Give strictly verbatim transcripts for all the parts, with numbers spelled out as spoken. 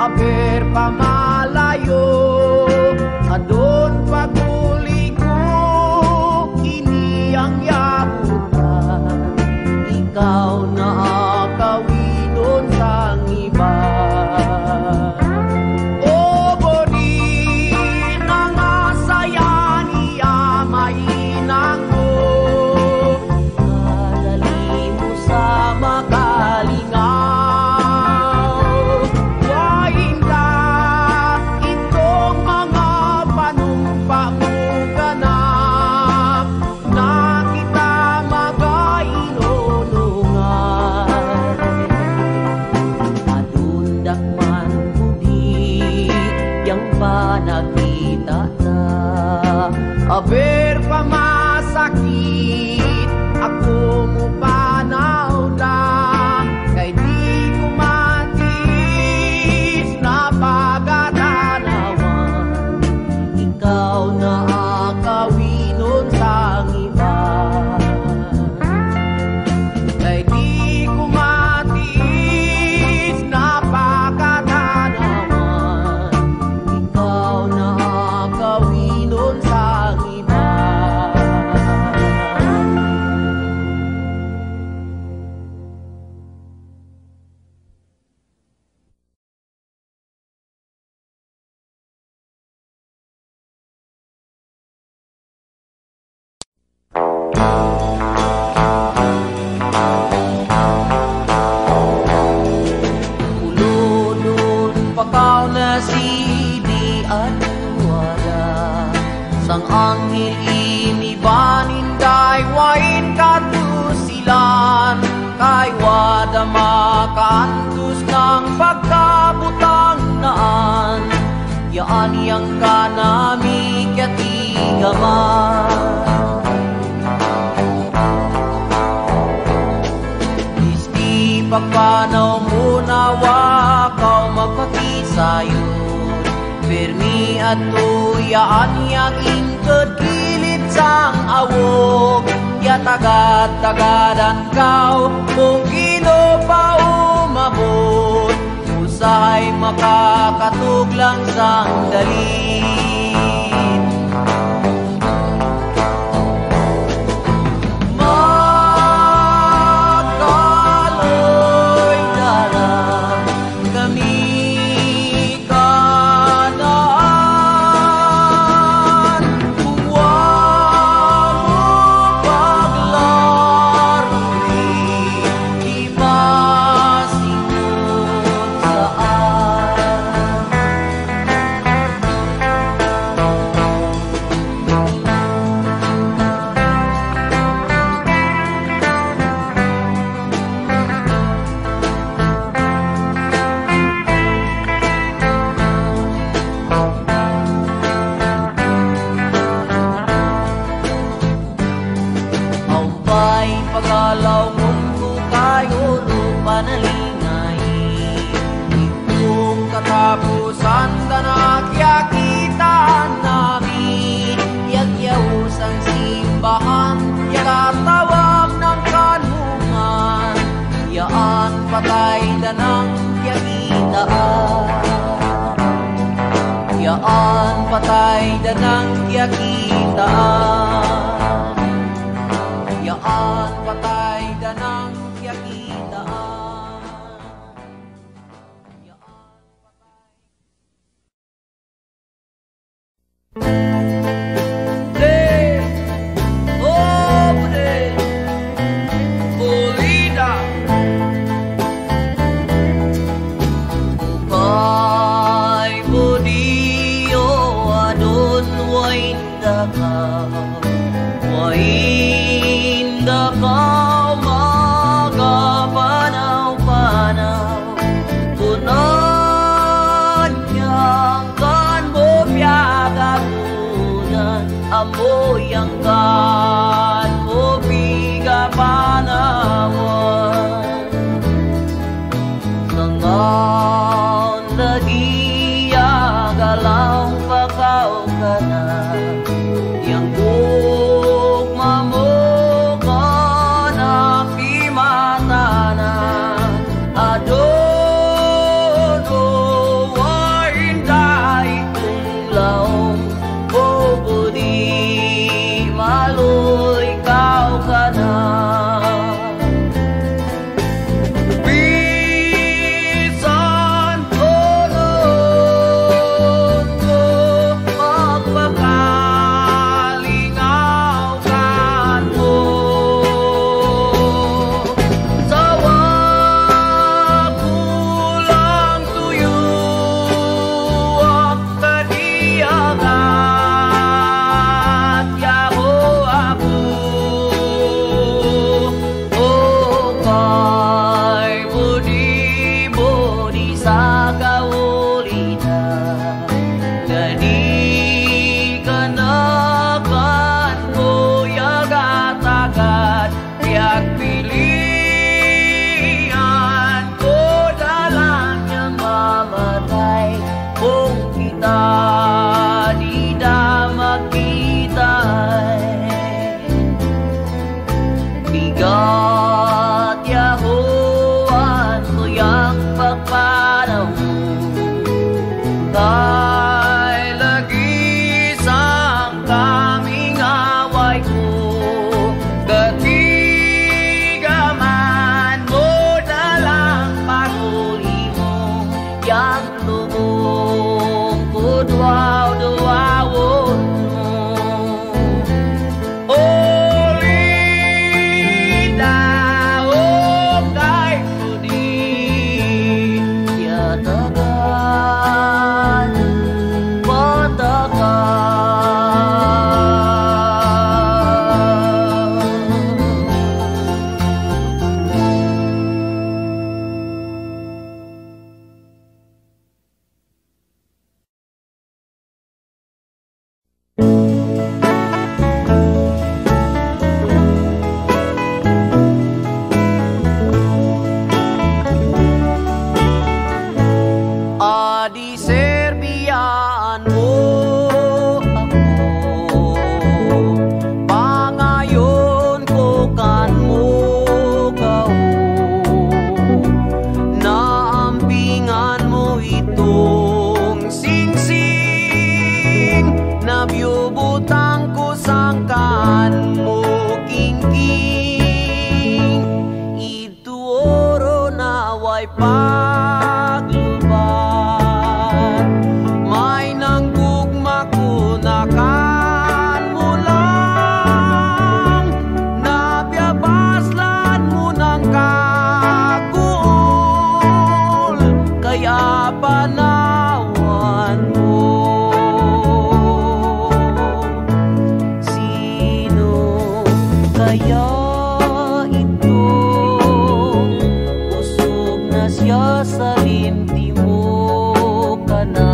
aber pamalayo, adon paguli ko, ini ang yabutan, ikaw na akawinon sang iba. O bodi na nga saya niya mainang mo, kadali mo sa makalingaw. Wainda itong mga panumpa mo ganap, na kita magainunungan. Adundak man budi yang panakita ta, aber pamasakit ako mo panaw na, kay di ko matis na pagkatanawan, ikaw na akawinon sang iba. Kay di ko matis na pagkatanawan, ikaw na akawinon sang iba. Ulunun pakaw na si di at wala, sang anghel inibanin day wain katusilan, kay wada makantus ng pagkabutang naan, yaan yang kanami katigaman. Isti papanaw muna wakaw magpakisayon, permi at tuyaan yang ingkod kilit sang awog, ya tagad-tagadan kau kung ino pa umabot, usahay makakatuglang sang dalit. Makaloy dalang kami kanaan, kung wamo paglaruri, di masingon saan. Aupay pagalaw mundo kayo lupa nalingay, itong katapusan na nakyakitaan namin, yagyawusang simbahan, yakatawag ng kanungan, yaan patay na ng yakitaan, yaan patay na ng yakitaan, yaan patay na ng yakitaan, yaan patay. De, hombre, Bolida, Upay budiyo adon wain dakaw, wain dakaw magapanaw-panaw, punan niyang kan mo piyagagunan, amoy ang kan mo bigapanawan. Sangaw nagiyagalaw pakaw ka na, yang gugma mo ka na pimata na, adono araw mo. Kay lagi sang kaming away ko, katigaman mo dalang paguli mo, yang lubong ko duwaw-duwawon mo. Oli daw kay sudi, tiatagan patakan. Adi serbiyaan mo ako, pangayon ko kan mo kao, naampingan mo itong singsing, nabiyubutang ko sangkan mo kingking, itu oro na way paglubad, may nanggugma ko na kan mo lang, nabiyabaslan mo ng kagul, kaya panawan mo. Sino kaya ito? Usog na siya sa linti mo ka na,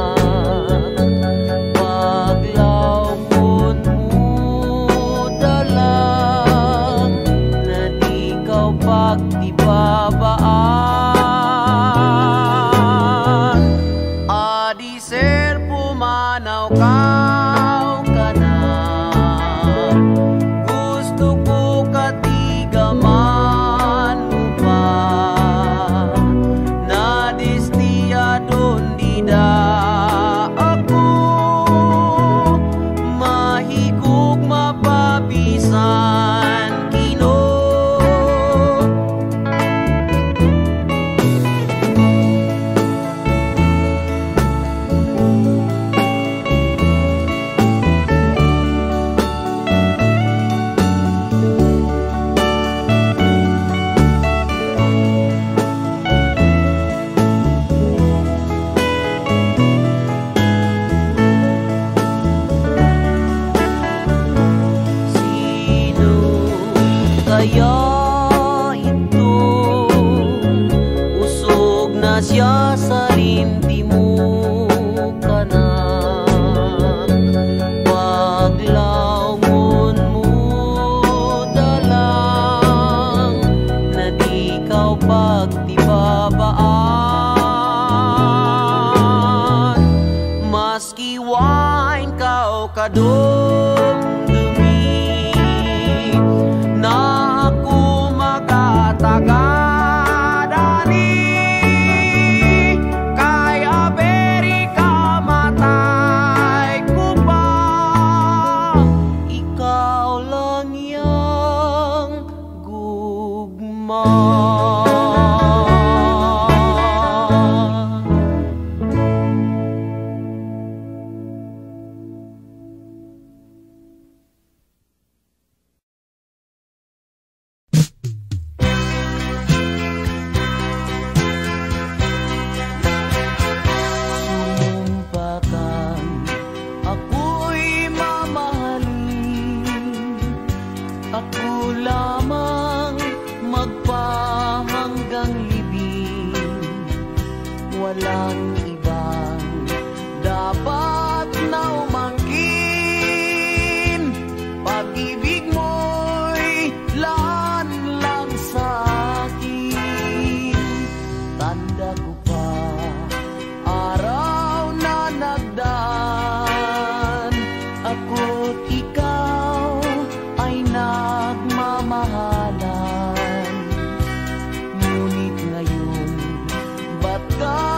paglawon mo dalang, na di kaw pagtibabaan. Adi ser pumanaw kaw ka na, gusto ko katigaman mo pa, na distiya doon dida ako, mahigog mapabisan kino. Sino kaya ito? Usog na siya sa linti mo ka na, paglawon mo dalang, na di kaw pagtibabaan. Maski wine kaw kadumdumi, na ako makatagadani, kaya beri ka matay ko pa, ikaw lang yang gugma. Sumumpakan, ako'y mamahalin, ako lamang magpahanggang libing, walang ibang dapat na umangkin, pag-ibig mo'y laan lang sa akin. Tanda ko pa araw na nagdaan, ako't ikaw ay nagmamahalan. Ngunit ngayon, ba't ka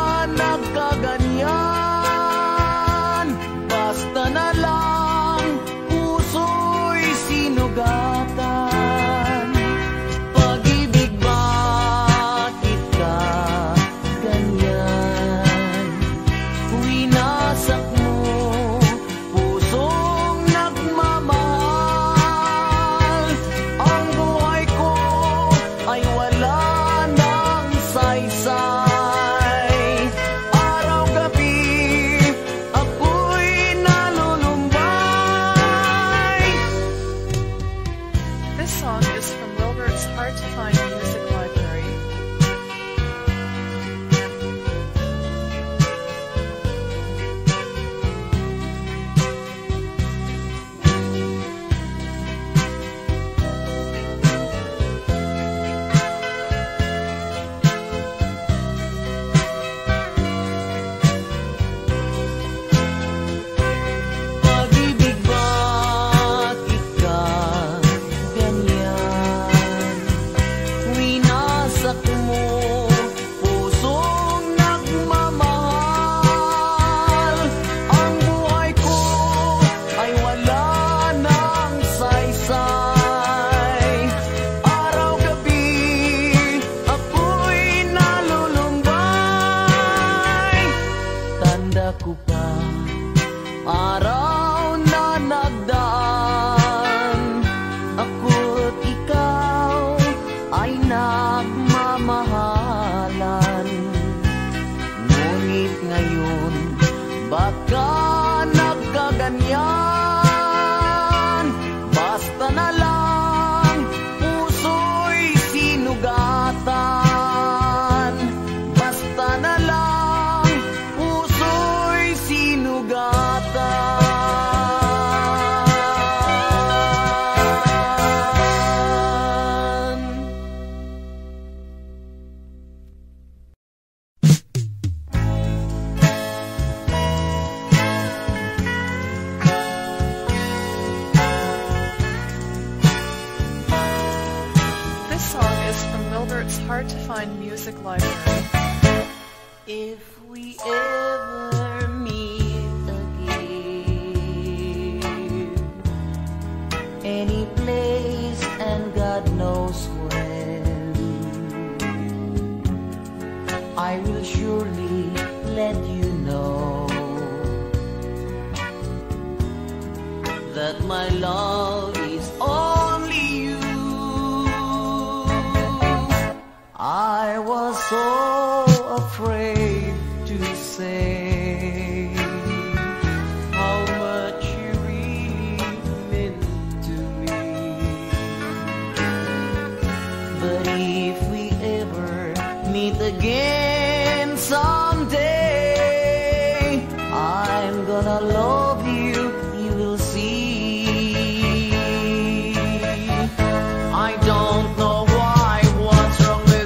ko pa araw na nagdaan, ako't ikaw ay nagmamahalan. Ngunit ngayon baka nagkaganyan, basta na lang puso'y sinugatan, basta na lang puso'y sinugatan. Hard to find music library. If we ever meet again, any place and God knows when, I will surely let you know that my love is only you. I was so afraid to say how much you really meant to me. But if we ever meet again someday, I'm gonna love you, you will see. I don't know why, what's wrong with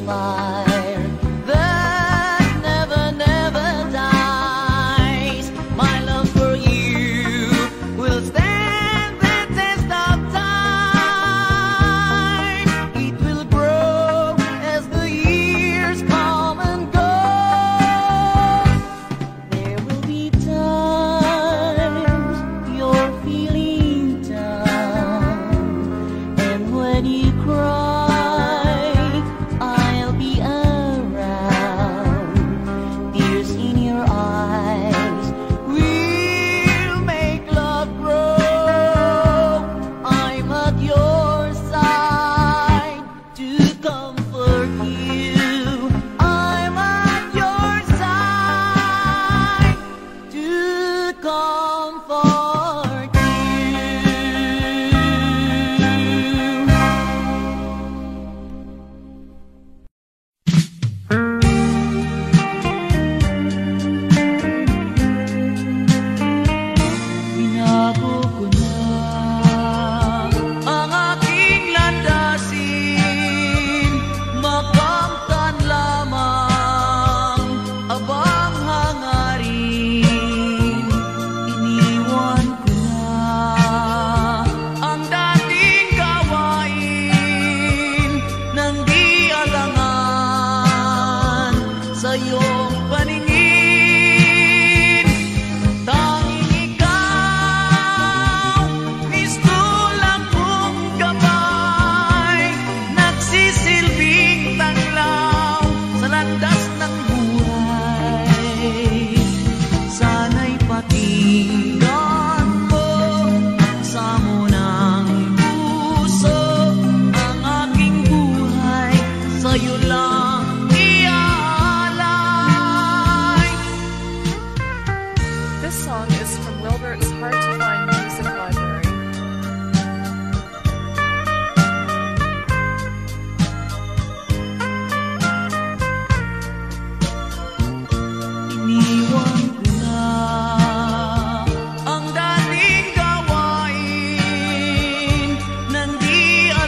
fire that never, never dies. My love for you will stand the test of time. It will grow as the years come and go. There will be times you're feeling down, and when you cry, I'll be around. Tears in your eyes will make love grow. I'm at your side to comfort you. I'm at your side to comfort you. Binago ko na ang aking landasin, makamtan lamang abang hangarin. Iniwan ko na ang dating gawain nang di alangan sa iyong paningin. Tanging ikaw, misto lang kong gabay, nagsisilbing tanglaw sa landas ng buhay. Sana'y pakinggan mo sa munang puso, ang aking buhay sa'yo lang iaalay. This song is from Wilbert's Hard to Find Music Library. Iniwan ko na ang dating gawain nang di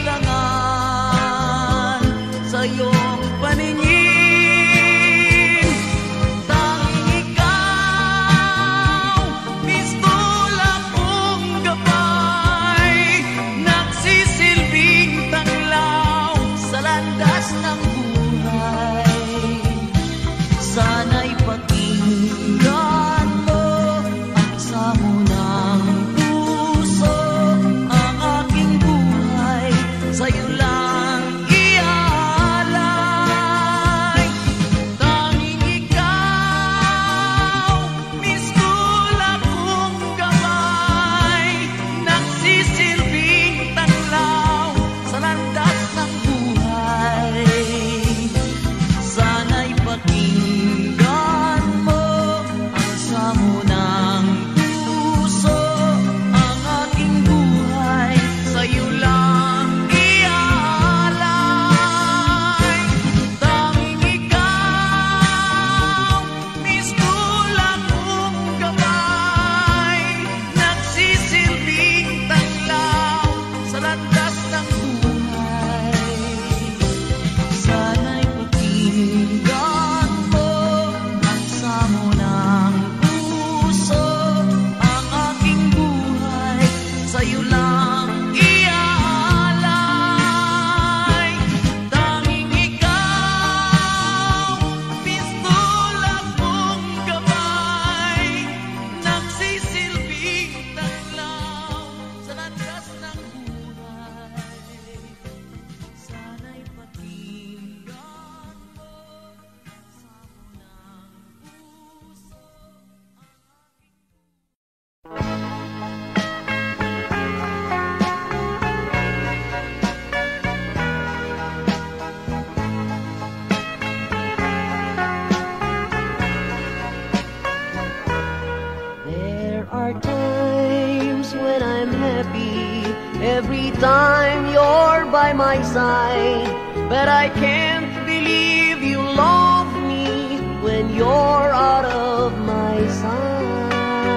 alangan sa iyong paningin. Tanging ikaw, misto lang kong gabay, nagsisilbing tanglaw sa landas ng buhay. Sana'y pakinggan mo ang samo ng puso, ang aking buhay sa'yo lang iaalay. Tanging ikaw, misto lang kong gabay, nagsisilbing tanglaw sa landas ng buhay. Sana'y pakinggan mo ang samo ng puso, ang aking buhay sa'yo lang iaalay. Tanging ikaw, misto lang kong gabay, nagsisilbing tanglaw sa landas ng buhay. Sana'y pakinggan mo ang samo ng puso, ang aking buhay sa'yo lang iaalay. Tanging ikaw, misto lang kong gabay, nagsisilbing tanglaw sa landas ng buhay. Sana'y pakinggan mo sa munang puso. There are times when I'm happy, every time you're by my side, but I can't believe you love me when you're out of my sight.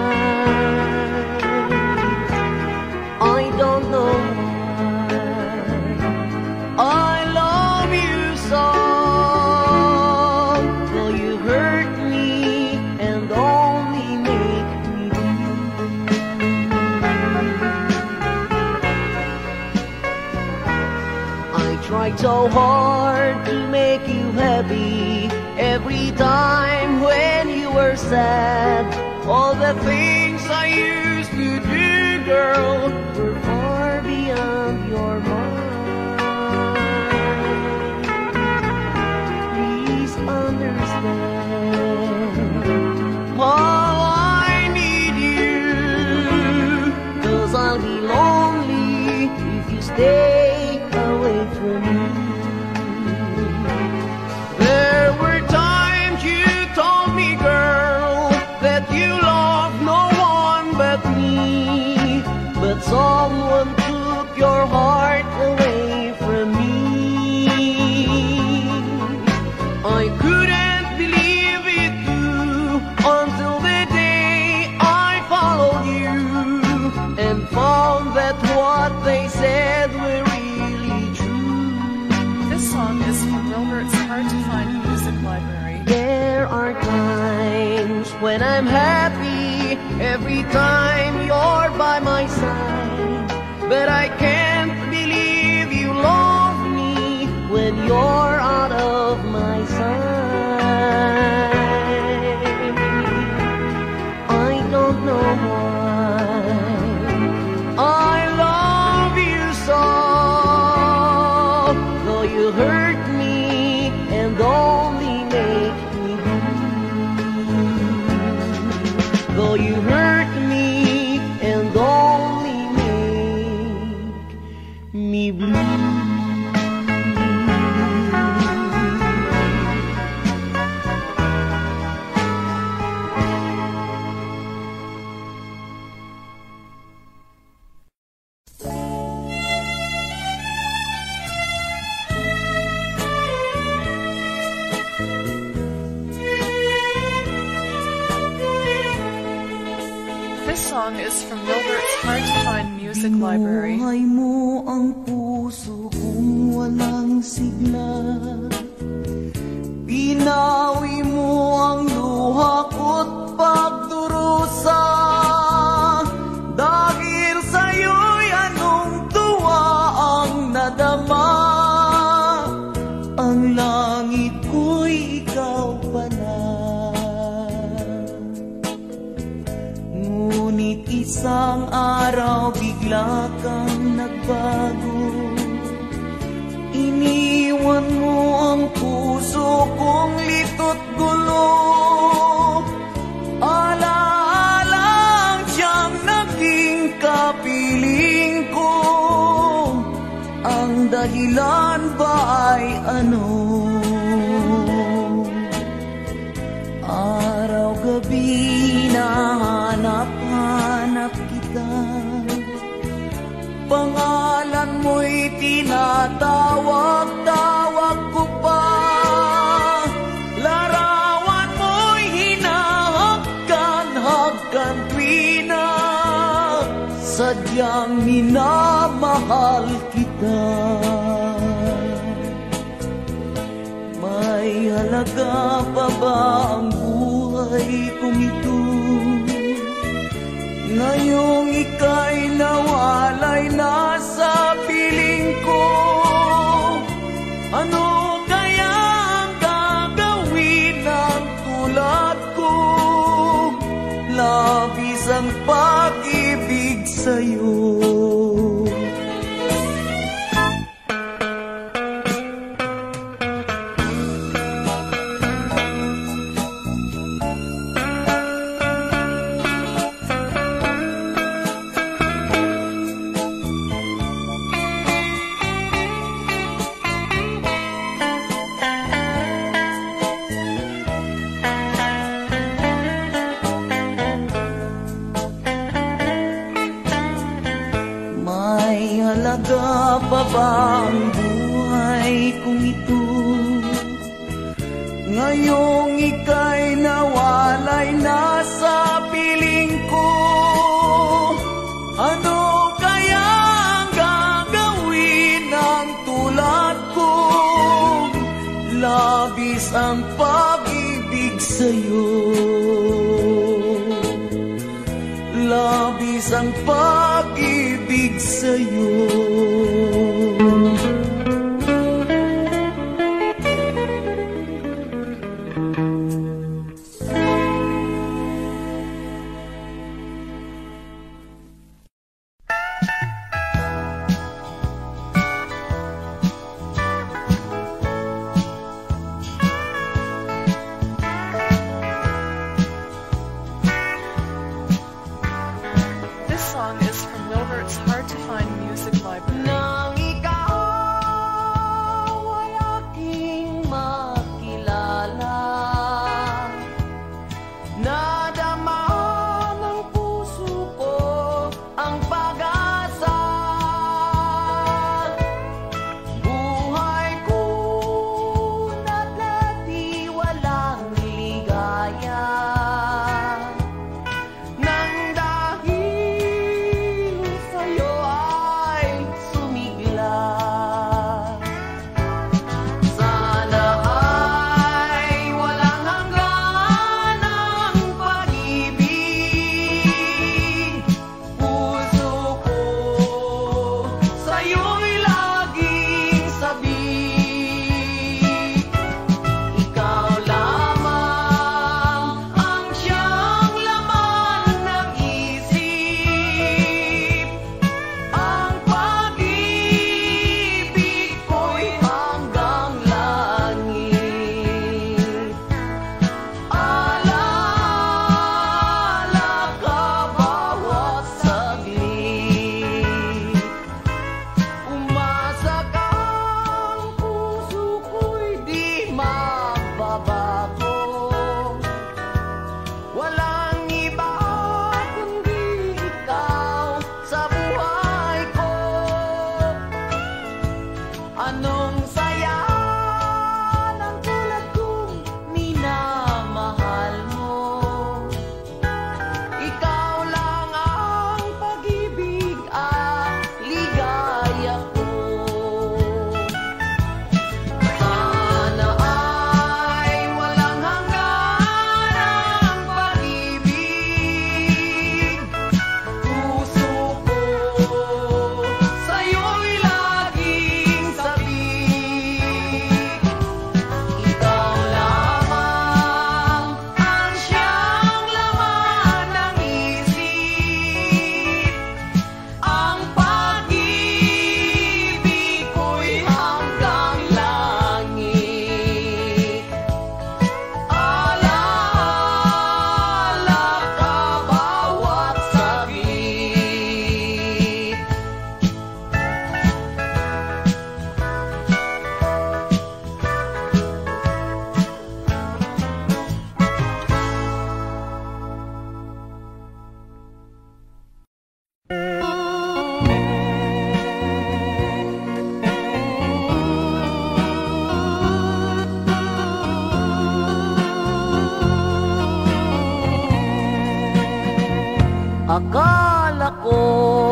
I don't know why I love you so. happy every time when you were sad. All the things I used to do, girl, were far beyond your mind. Please understand, all I need you, 'cause I'll be lonely if you stay away from me. There were times you told me, girl, that you love no one but me, but someone took your heart away from me. I couldn't believe it too until the day I followed you and found that what they said were really true. This song is from Wilbert's Hard to Find Music Library. There are times when I'm happy every time you're by my side, but I can't believe you love me when you're out of my sight. I don't know why I love you so, though you hurt me and only make me blue. Though you hurt me and only make me blue. This song is from Wilbert's Hard to Find Music Library. Binuhay mo ang puso kong walang sigla. Pinawi mo ang luha ko't pagdurusa. Dahil sa'yo'y anong tuwa ang nadama. Ang langit ko'y ikaw pala. Ngunit isang araw bigla kang nagbago. Iniwan mo ang puso kong lito't gulo. Alaala ang siyang naging kapiling ko. Ang dahilan ba ay ano? Araw-gabi nahanap-hanap kita. Pangalan mo'y tinatawag-tawag ko pa. Larawan mo'y hinahagkan-hagkan tuwina. Sadyang minamahal kita. May halaga pa ba ang buhay kong ito? Ngayong ika'y nawalay na sa piling ko. Ano kaya ang gagawin ng tulad ko? Labis ang pag-ibig sa'yo. Halaga pa ba ang buhay kong ito? Ngayong ika'y nawalay na sa piling ko. Ano kaya ang gagawin ng tulad ko? Labis ang pag-ibig sa'yo. Labis ang pag-ibig sa'yo. Akala ko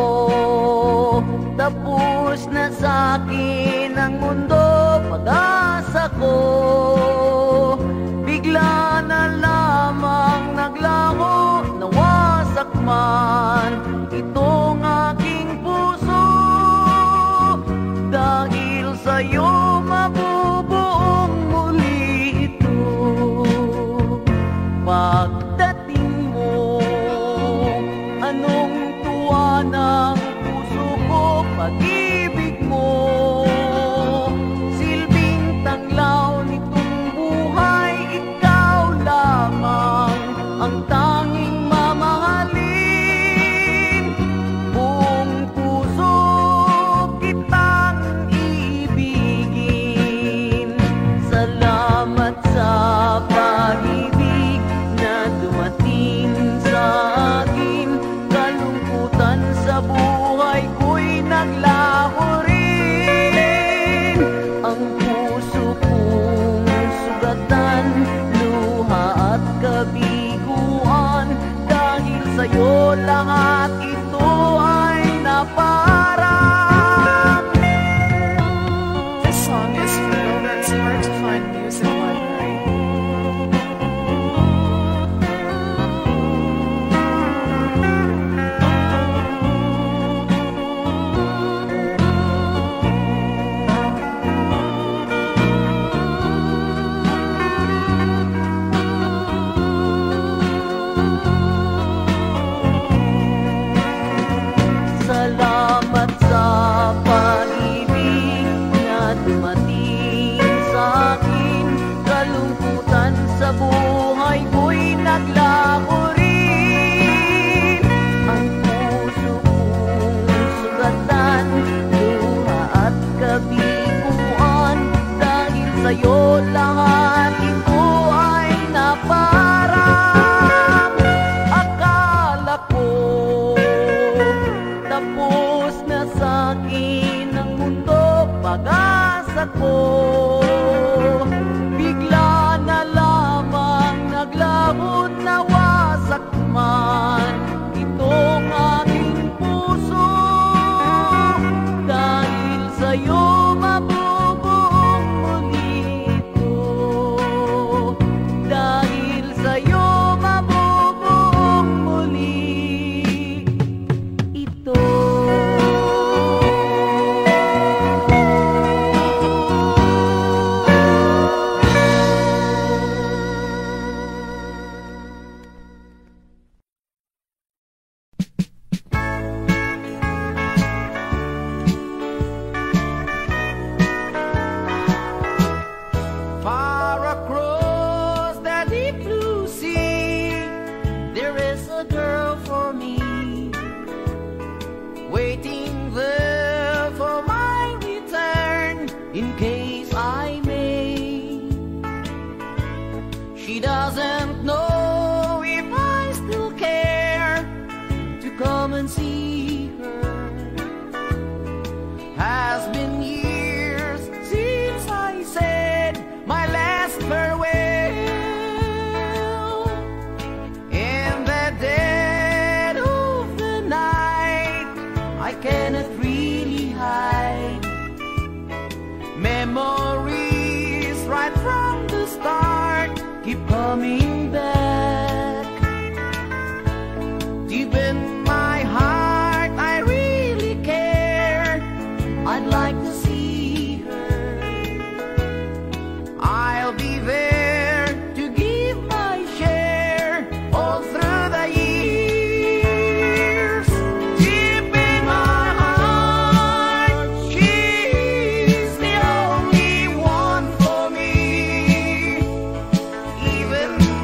tapos na sa'kin ang mundo, pag-asa ko bigla na lamang naglaho, nawasak man itong aking puso. Dahil sa'yo mabubuong muli ito. Pagdating mo, anong tuwa ng puso ko, pag-ibig mo, silbing tanglaw nitong buhay, ikaw lamang ang tanging mamahalin. Buong puso kitang ibigin. Salamat sa pag-ibig na dumating sa akin. Kalungkutan sa buhay ko'y naglaho rin. Ang puso kong sugatan, luha at kabiguan. Dahil sa'yo lahat ito ay naparang. This song is for Wilbur. It's hard to find music library. Salamat sa pag-ibig na dumating sa akin. Kalungkutan sa buhay ko'y naglaho rin. Ang puso kong sugatan, luha at kabiguan. Dahil sa'yo lahat ito ay naparang. Akala ko tapos na sa'kin ang mundo, pag-asa ko bigla na lamang naglahot, nawasak man itong aking puso. Dahil sa'yo mabubuong muli ito. Dahil sa'yo mabubuong muli ito. Far across the deep blue sea, there is a girl for me, waiting there for my return, in case I may. She doesn't know if I still care to come and see her. Has been years since I said my last farewell. In the dead of the night, I cannot really hide memories right from the start, keep coming back. Deep in my heart, I really care. I'd like to see her. I'll be there to give my share all through the years. Deep in my heart, she's the only one for me. Even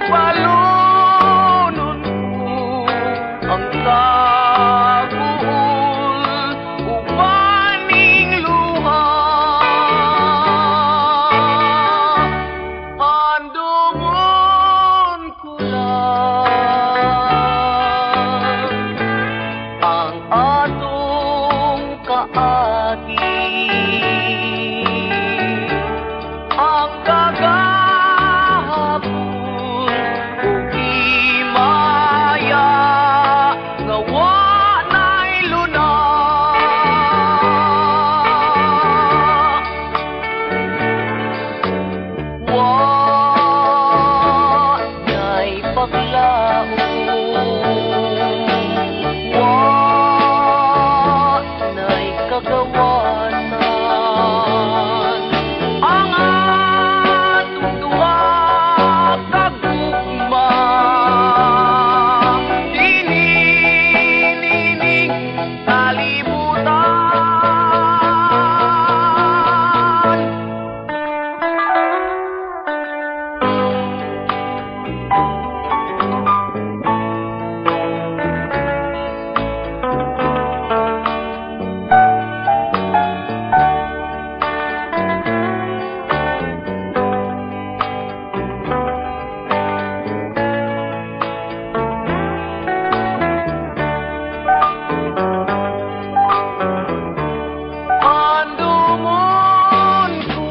balunon ko ang tagul upaning luha. Handumon ko lang ang atong kaagi, ang kagahapon ug himaya nga wanay luna. Wanay paglaom, wanay kagawanan, ang atong duha kagugma. Dinining kalibutan. Handumon ko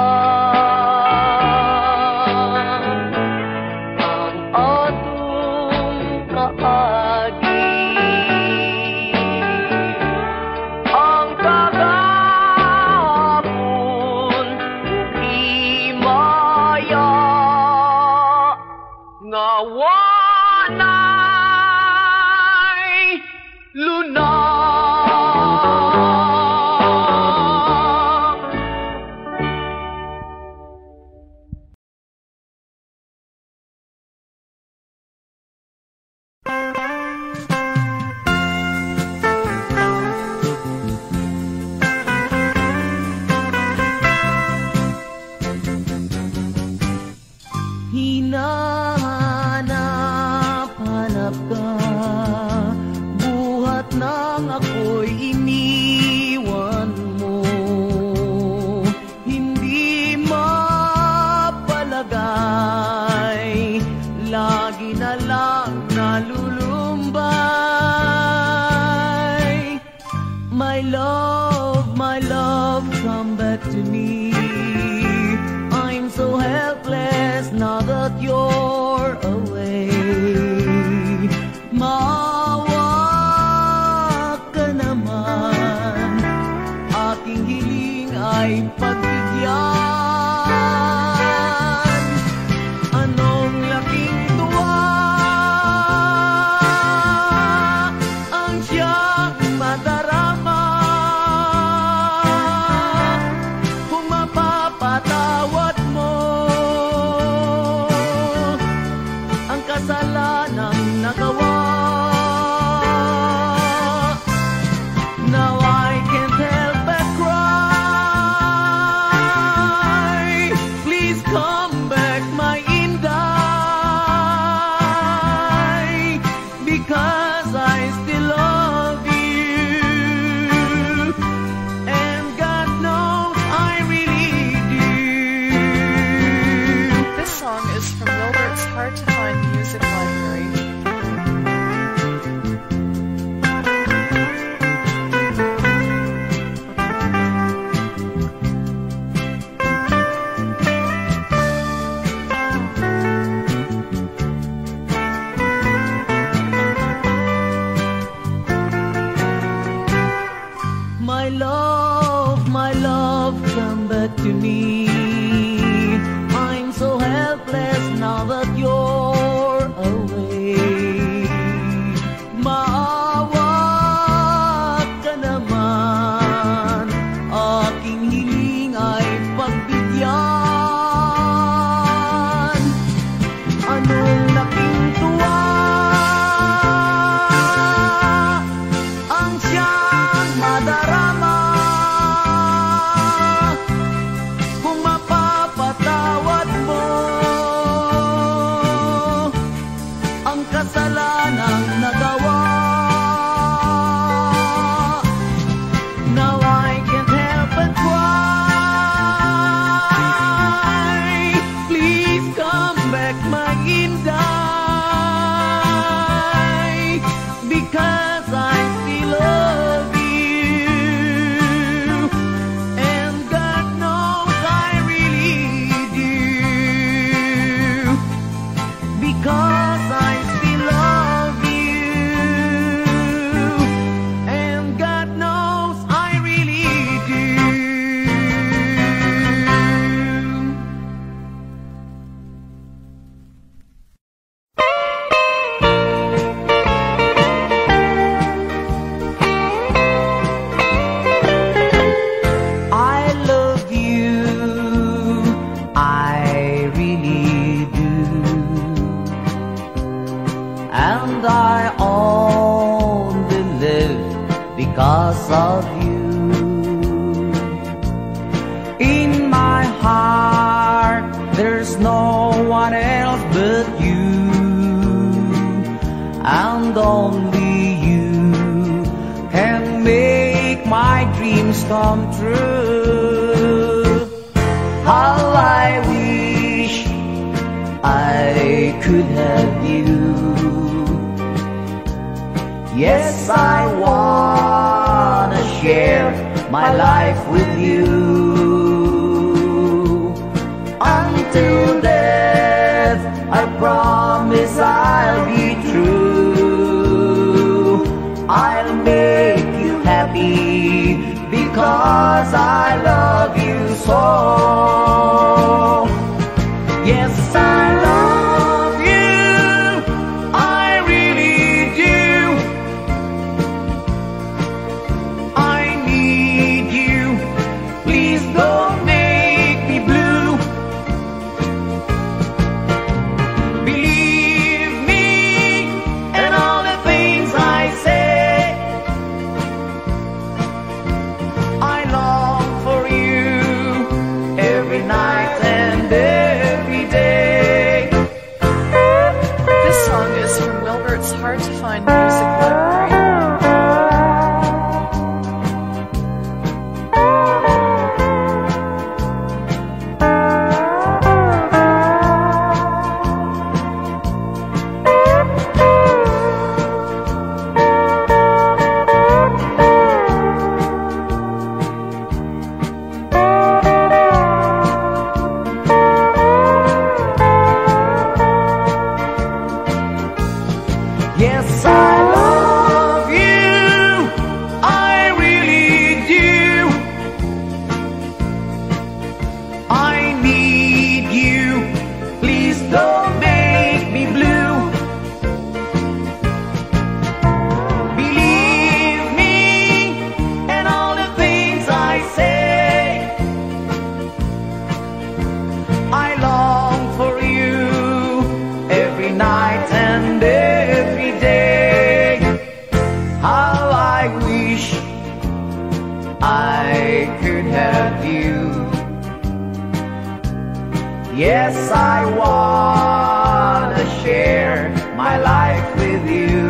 lang ang atong kaagi, ang kagahapon ug himaya nga wanay luna. Hinahanap-hanap ka, buhat nang ako'y iniwan mo. Hindi mapalagay, lagi na lang nalulumbay. My love, my love, come back to me. I'm so helpless now that you're away. Maawa ka naman, aking hiling ay pagbigyan. Anong laking tuwa ang siyang madarama kung mapapatawad mo ang kasalanang nagawa. Now I can't help but cry. Please come back, my Inday, because I still love you, and God knows I really do. This song is from Wilbert's Hard to Find Music Library. My love, my love, come back to me. I'm so helpless now that you're away. because I still love you, and God knows I really do. I love you, I really do, and I only live because of you. In my heart there's no one else but you, and only you can make my dreams come true. How I wish I could have you. Yes, I wanna share my life with you. Until death, I promise I'll be true. I'll make you happy because I love you so. Yes, I love you, I really do. I need you, please don't make me blue. Believe me and all the things I say. I long for you every night and every day. This song is from Wilbert's Hard to Find Music Library. Yes, I love you, I really do. I need you, please don't make me blue. Believe me and all the things I say. I long for you every night and every day. How I wish I could have you. Yes, I wanna share my life with you.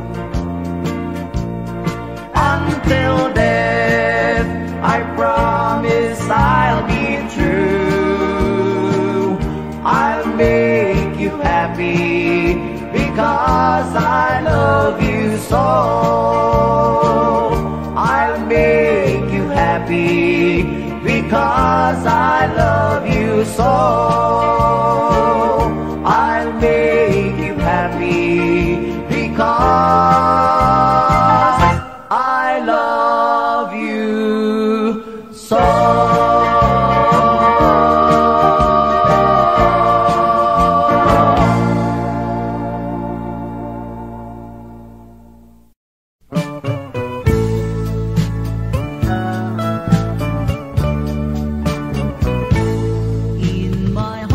Until death, I promise I'll be true. I'll make you happy because I love you so. I'll make you happy because I love you so. I'll make you happy because I love you so. In my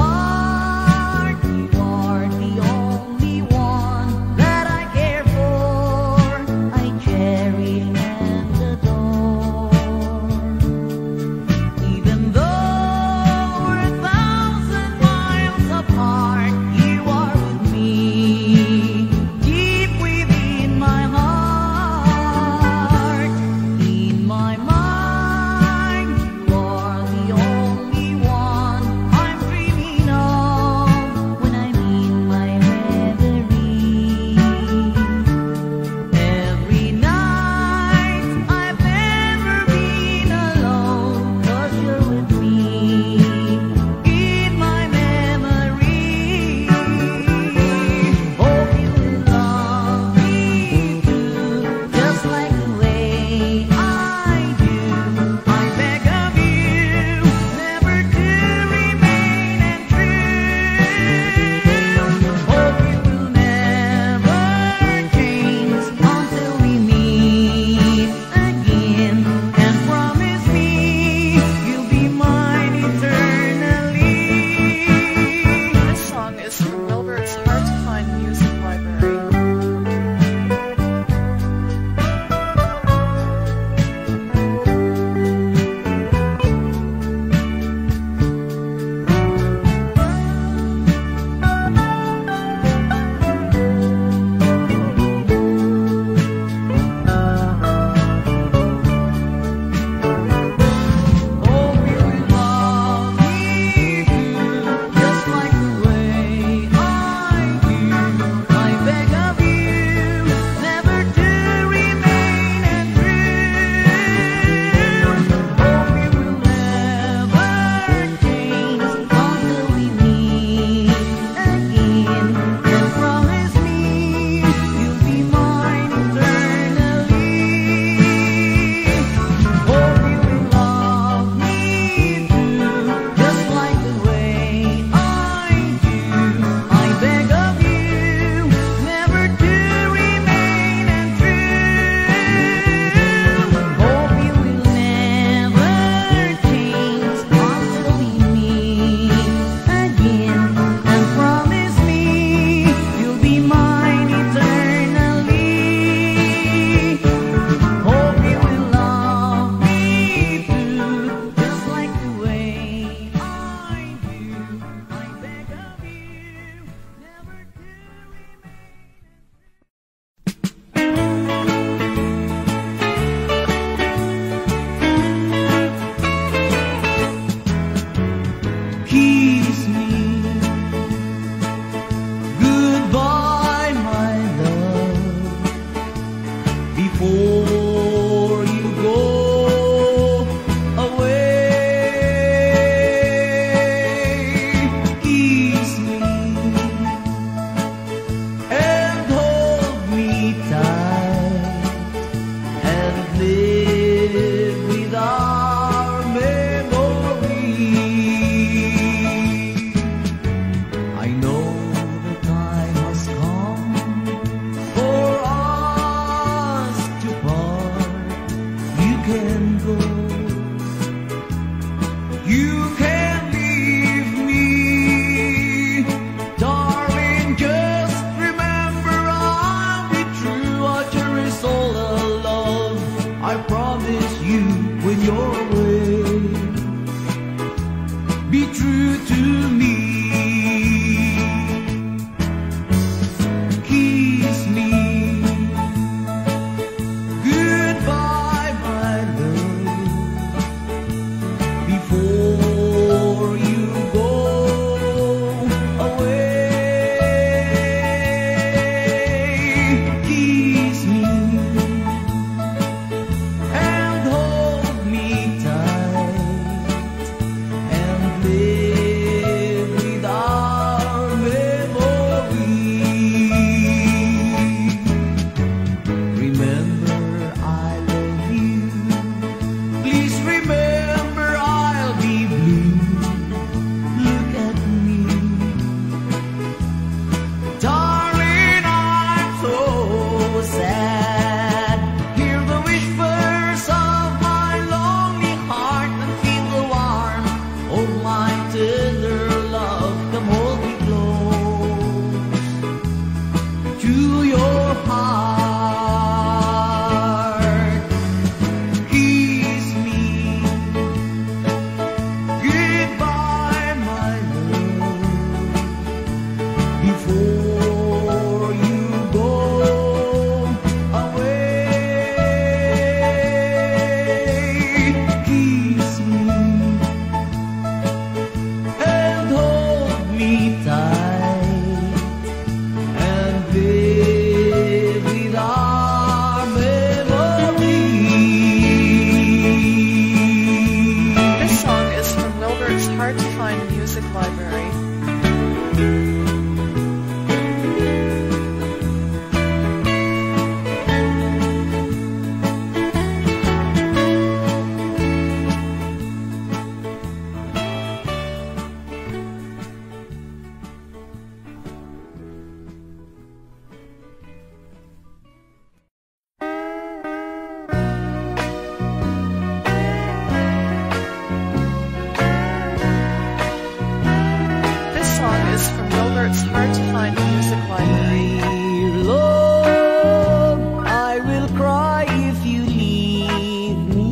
Music Library. Dear love, I will cry if you leave me.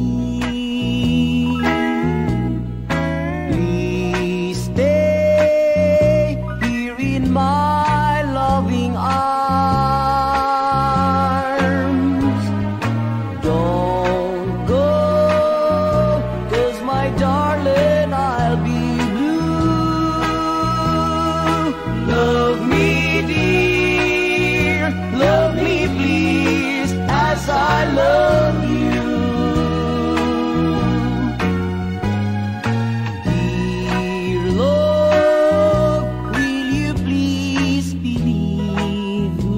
Please stay here in my loving arms. Don't go, 'cause my darling, I'll be blue. Love me, dear, love me please, as I love you. Dear love, will you please believe me?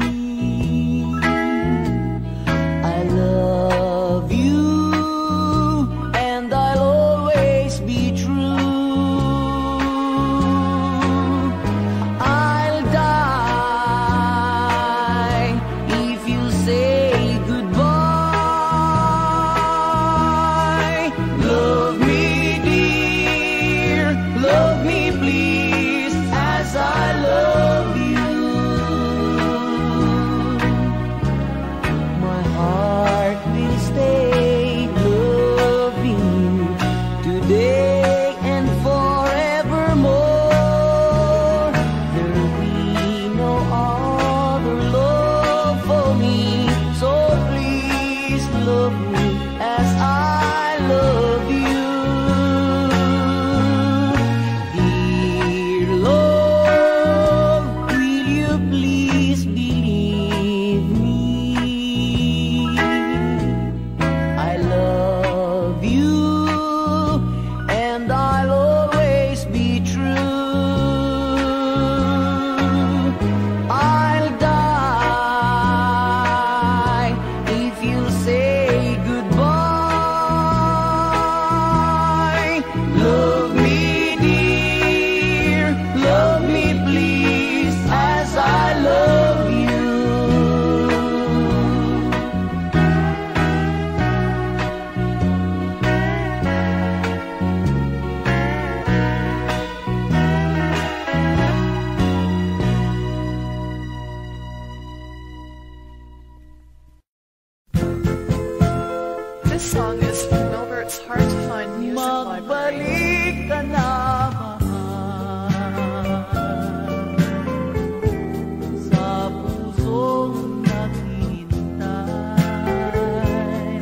I love you, and I'll always be true. I'll die if you say goodbye. Love me, dear, love me please, as I love you. My heart will stay loving you today and forevermore. There'll be no other love for me, so please love me as I love you. Dear love, will you please believe me? I love you, and I'll always be true. I'll die if you say goodbye. Love me, dear, love me please, as I love you. This song is from Milbert's Hard to Find Music Library. Magbalik ka na, mahal, sa pusong naghihintay.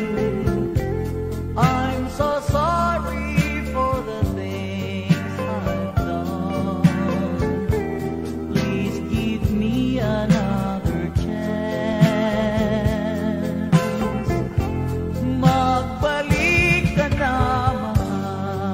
I'm so sorry for the things I've done. Please give me another chance. Magbalik ka na, mahal,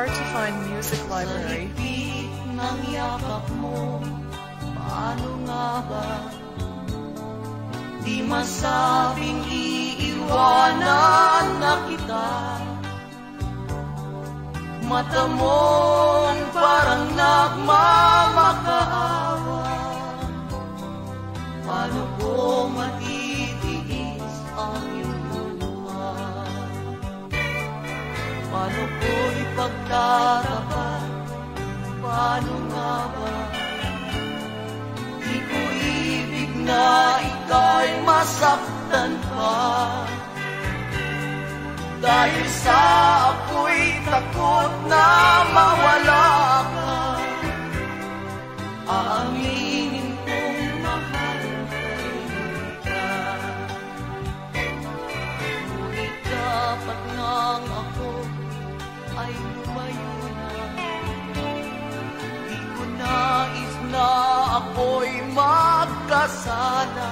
hard to find music library. Sa higpit ng yakap mo, paano nga ba? Di masabing iiwanan na kita. Mata mo'ng parang nagmamakaawa. Paano ko matitiis ang iyong luha? Paano ko ipagtatapat? Paano nga ba? Di ko ibig na ika'y masaktan pa. Dahil sa ako'y takot na mawala ka. Aaminin kong mahal ka. Ngunit dapat ngang ako ay lumayo na. Di ko nais na ako'y magkasala.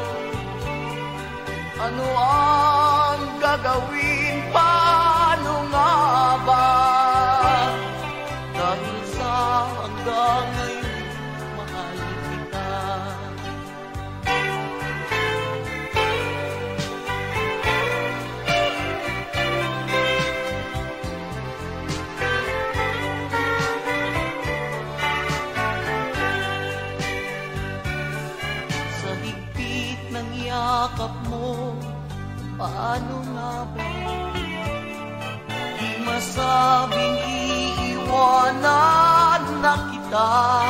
Ano ang gagawin? Paano nga ba? Dahil sa hanggang ngayon, mahal kita. Sa higpit ng yakap mo, paano nga ba? Di masabing iiwanan na kita.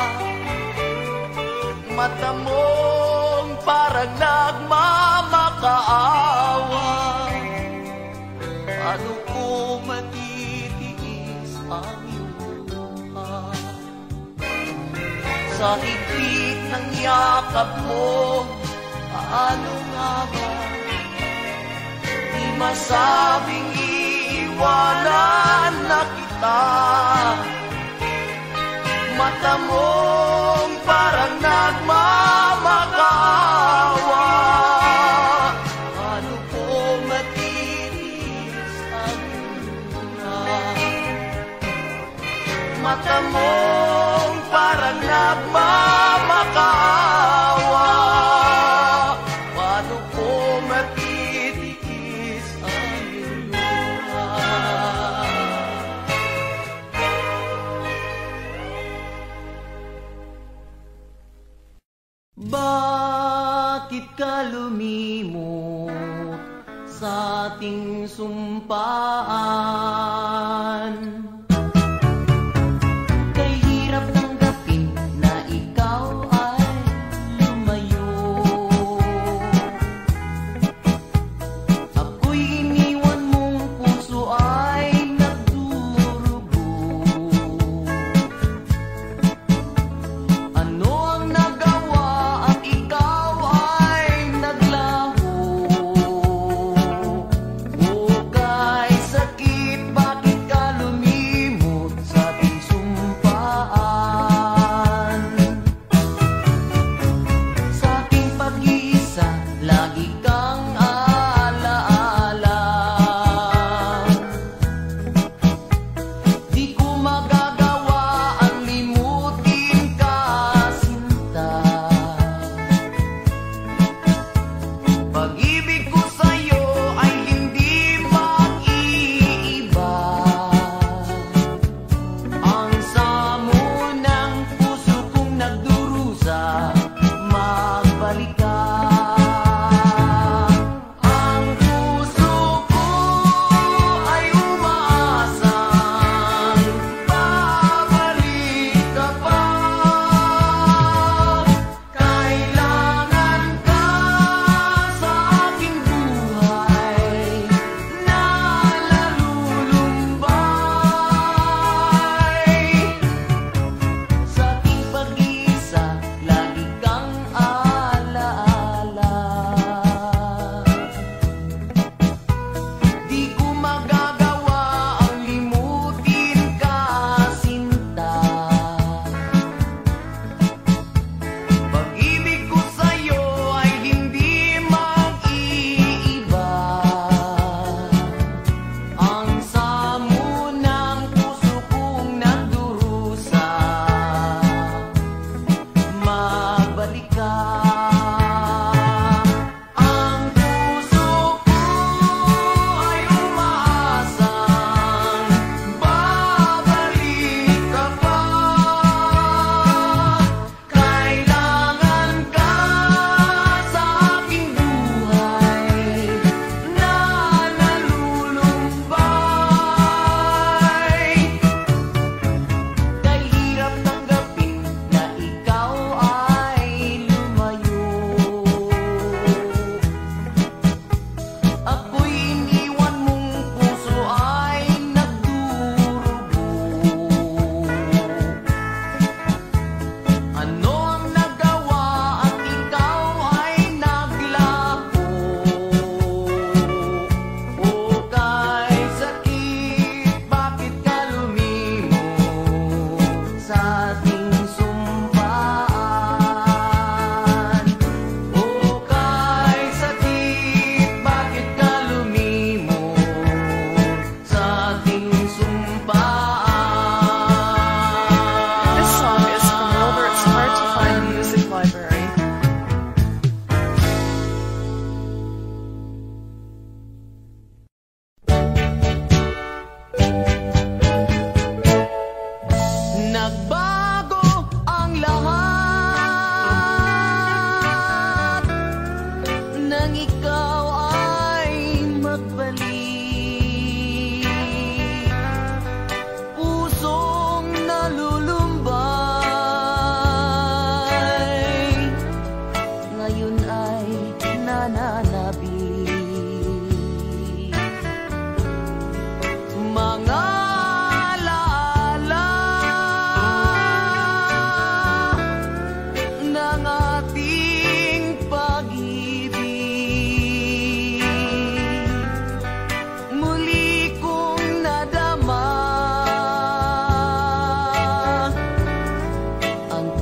Mata mong parang nagmamakaawa. Paano ko matitiis ang iyong luha? Sa higpit ng yakap mo, paano nga ba? Di masabing iiwanan na kita. Mata mong parang nagmamakaawa. Paano ko matitiis ang luha? Mata mong parang nagmamakaawa. Paano ko matitiis ang luha? Bakit ka lumimot sa ating sumpaan? Kay hirap tanggapin na ikaw ay lumayo. Ako'y iniwan mong puso ay nagdurugo. Ano ang nagawa at ikaw ay naglaho? O kay sakit ba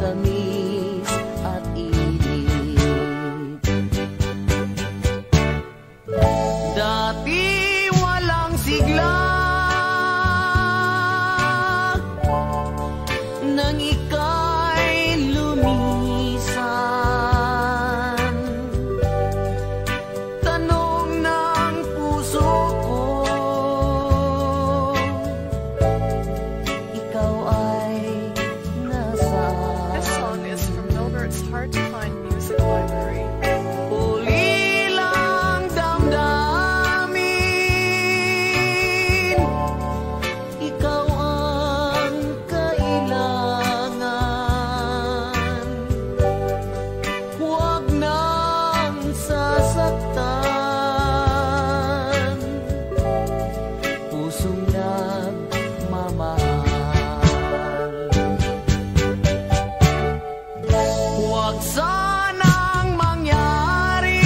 tamis at init. Dati walang sigla nang ika'y lumisan. Tanong ng puso ko, ikaw ay nasaan? This song is from Milbert's Hard to Find Music Library. uli lang damdamin. Ikaw ang kailangan, Huwag nang sasaktan, pusong nagmamahal. Huwag sanang mangyari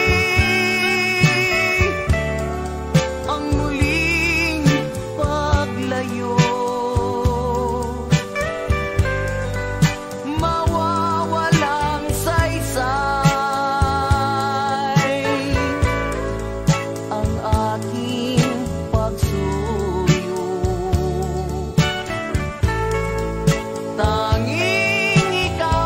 ang muling Paglayo, mawawalang saysay ang aking pagsuyo. Tanging ikaw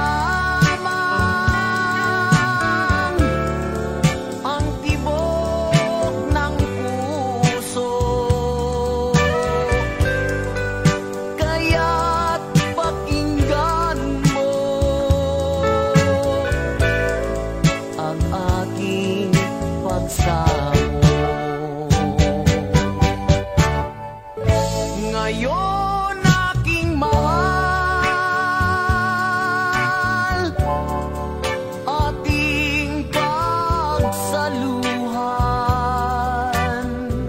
lamang ang tibok ng puso. Kaya't pakinggan mo Ang aking pagsamo. ngayon, aking mahal, ating pagsaluhan,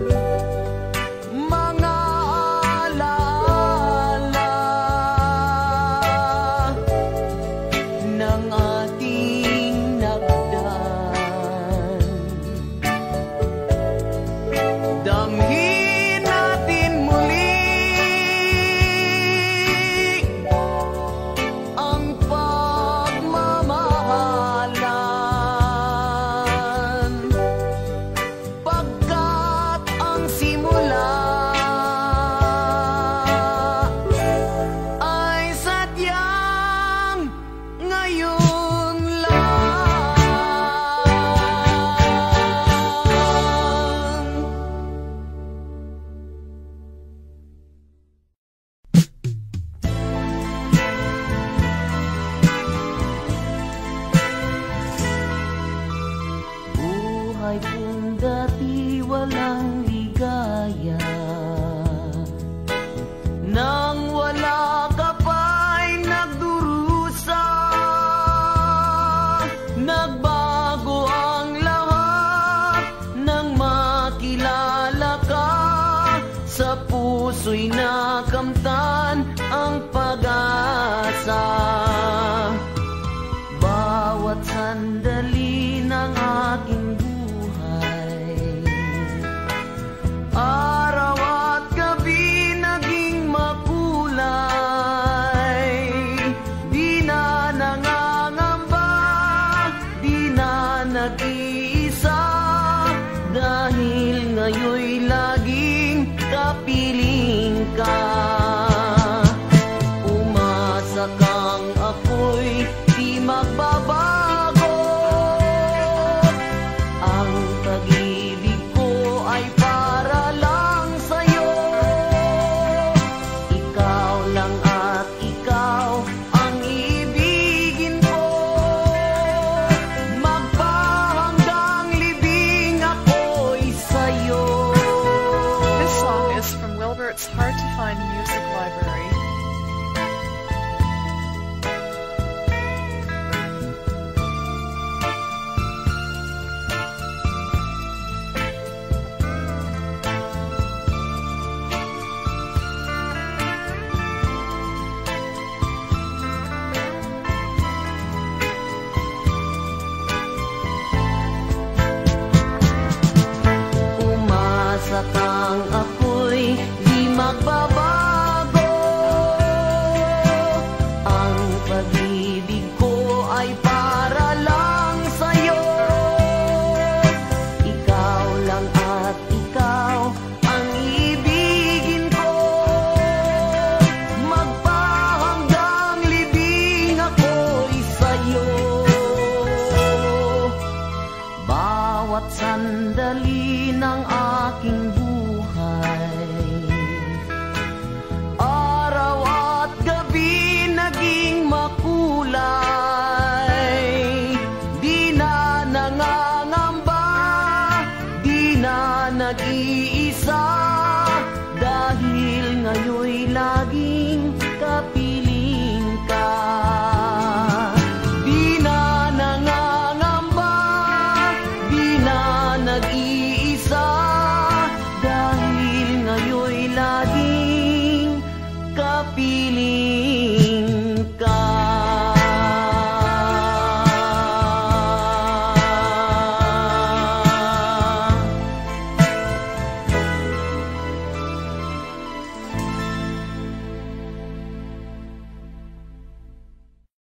mga alaala Ng ating nagdaan, damhin natin muli ang pagmamahalan, pagkat ang simula ay sadyang ngayon lang. buhay kong dati walang ligaya. Nang wala ka pa'y nagdurusa, nagbago ang lahat nang makilala ka. Sa puso'y nakamtan ang pag-asa. Bawat sandali ng aking buhay, Araw at gabi naging makulay. Di na nangangamba, di na nag-iisa, dahil ngayon'y laging kapiling ka. Umasa kang ako'y di magbaba